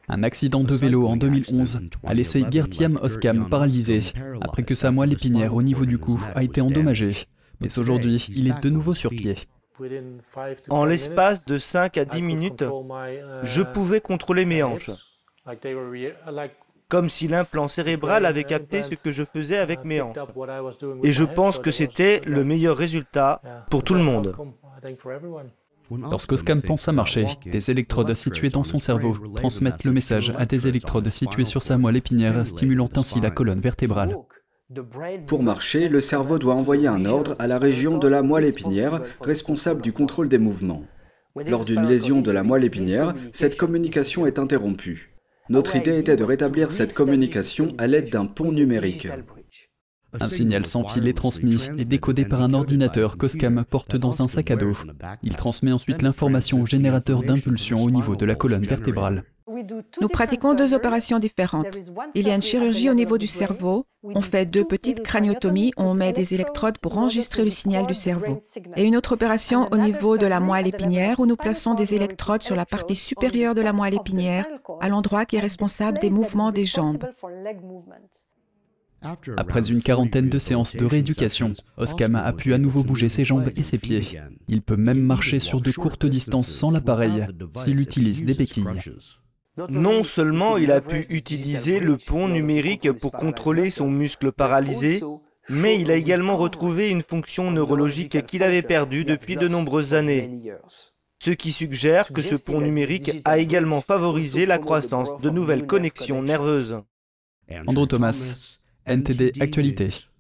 Un accident de vélo en 2011 a laissé Gertiam Oskam paralysé, après que sa moelle épinière au niveau du cou a été endommagée. Mais aujourd'hui, il est de nouveau sur pied. En l'espace de 5 à 10 minutes, je pouvais contrôler mes hanches, comme si l'implant cérébral avait capté ce que je faisais avec mes hanches. Et je pense que c'était le meilleur résultat pour tout le monde. Lorsqu'Oskam pense à marcher, des électrodes situées dans son cerveau transmettent le message à des électrodes situées sur sa moelle épinière, stimulant ainsi la colonne vertébrale. Pour marcher, le cerveau doit envoyer un ordre à la région de la moelle épinière, responsable du contrôle des mouvements. Lors d'une lésion de la moelle épinière, cette communication est interrompue. Notre idée était de rétablir cette communication à l'aide d'un pont numérique. Un signal sans fil est transmis et décodé par un ordinateur qu'Oskam porte dans un sac à dos. Il transmet ensuite l'information au générateur d'impulsion au niveau de la colonne vertébrale. Nous pratiquons deux opérations différentes. Il y a une chirurgie au niveau du cerveau. On fait 2 petites craniotomies, on met des électrodes pour enregistrer le signal du cerveau. Et une autre opération au niveau de la moelle épinière où nous plaçons des électrodes sur la partie supérieure de la moelle épinière, à l'endroit qui est responsable des mouvements des jambes. Après une quarantaine de séances de rééducation, Oskam a pu à nouveau bouger ses jambes et ses pieds. Il peut même marcher sur de courtes distances sans l'appareil, s'il utilise des béquilles. Non seulement il a pu utiliser le pont numérique pour contrôler son muscle paralysé, mais il a également retrouvé une fonction neurologique qu'il avait perdue depuis de nombreuses années. Ce qui suggère que ce pont numérique a également favorisé la croissance de nouvelles connexions nerveuses. Andrew Thomas, NTD Actualité.